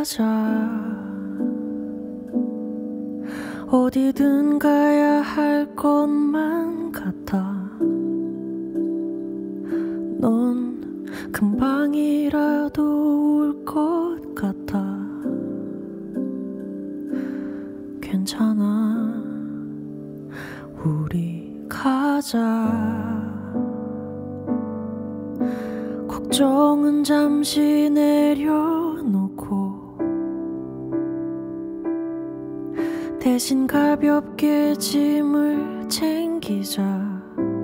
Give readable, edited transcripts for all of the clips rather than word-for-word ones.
가자. 어디든 가야 할 것만 같아. 넌 금방이라도 올 것 같아. 괜찮아, 우리 가자. 걱정은 잠시 내려놓고 대신 가볍게 짐을 챙기자.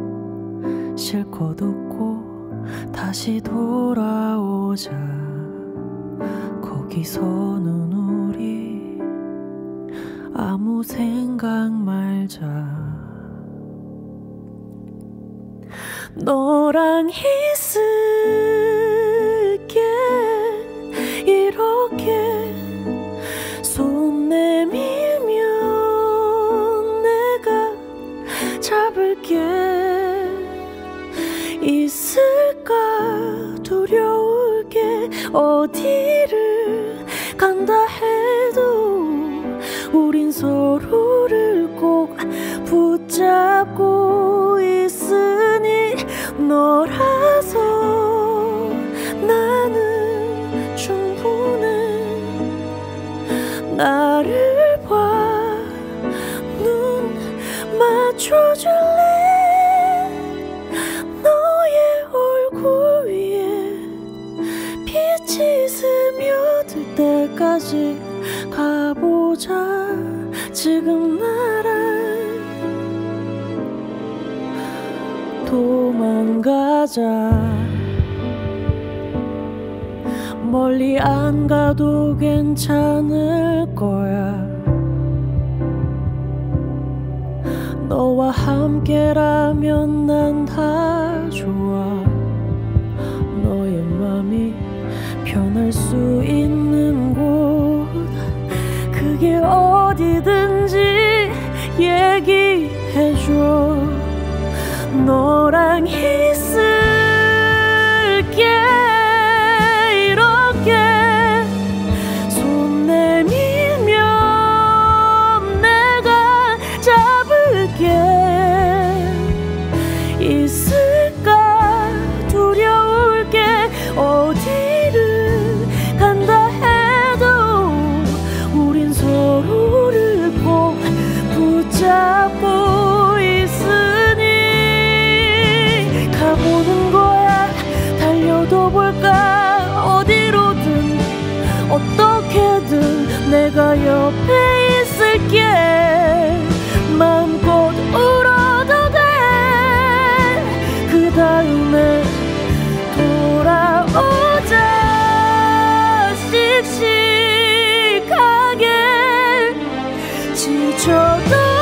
실컷 웃고 다시 돌아오자. 거기서는 우리 아무 생각 말자. 너랑 있을게. 이렇게 손 내밀면 내가 잡을게. 있을까 두려울 게. 어디를 간다 해도 우린 서로를 꼭 붙잡고 있으니. 너라서 나는 충분해. 나를 봐, 눈 맞춰줄래. 너의 얼굴 위에 빛이 스며들 때까지 가보자. 지금 나랑 도망가자. 멀리 안 가도 괜찮을 거야. 너와 함께라면 난 다 좋아. 너의 맘이 변할 수 있는 곳, 그게 어디든지 얘기해줘. 너랑 있을게. 이렇게 손 내밀면 내가 잡을게. 있을까 두려울 게. 어디를 간다 해도 우린 서로를 꼭 붙잡고 있으니. 가보는 거야. 달려도 볼까. 어디로든 어떻게든 내가 옆에 있을게. 마음껏 울어도 돼. 그 다음에 돌아오자. 씩씩하게 지쳐도